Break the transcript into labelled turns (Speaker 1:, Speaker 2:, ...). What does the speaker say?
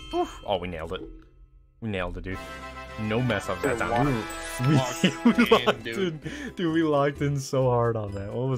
Speaker 1: Oof. Oh, we nailed it. We nailed it, dude. No mess ups that
Speaker 2: Dude,
Speaker 1: time.
Speaker 2: locked in, dude.
Speaker 1: Dude, we locked in so hard on that. What was